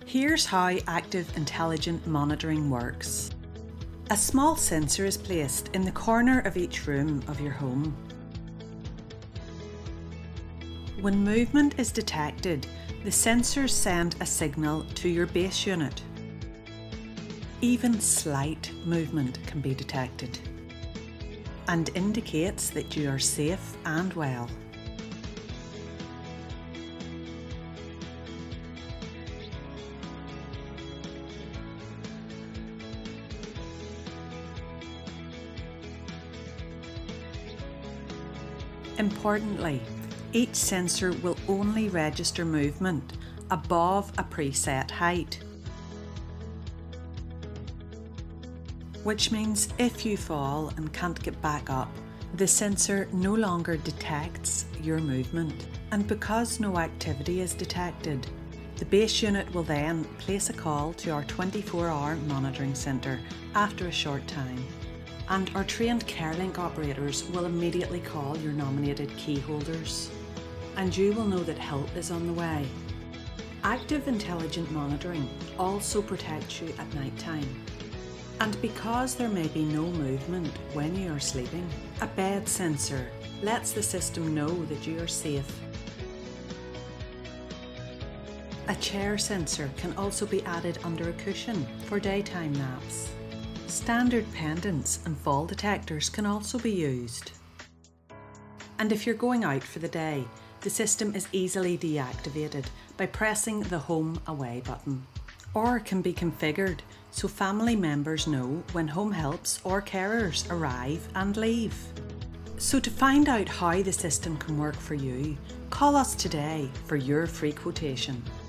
Here's how active intelligent monitoring works. A small sensor is placed in the corner of each room of your home. When movement is detected, the sensors send a signal to your base unit. Even slight movement can be detected and indicates that you are safe and well. Importantly, each sensor will only register movement above a preset height, which means if you fall and can't get back up, the sensor no longer detects your movement. And because no activity is detected, the base unit will then place a call to our 24-hour monitoring centre after a short time. And our trained CareLink operators will immediately call your nominated key holders, and you will know that help is on the way. Active intelligent monitoring also protects you at night time. And because there may be no movement when you are sleeping, a bed sensor lets the system know that you are safe. A chair sensor can also be added under a cushion for daytime naps. Standard pendants and fall detectors can also be used. And if you're going out for the day, the system is easily deactivated by pressing the Home Away button, or can be configured so family members know when home helps or carers arrive and leave. So to find out how the system can work for you, call us today for your free quotation.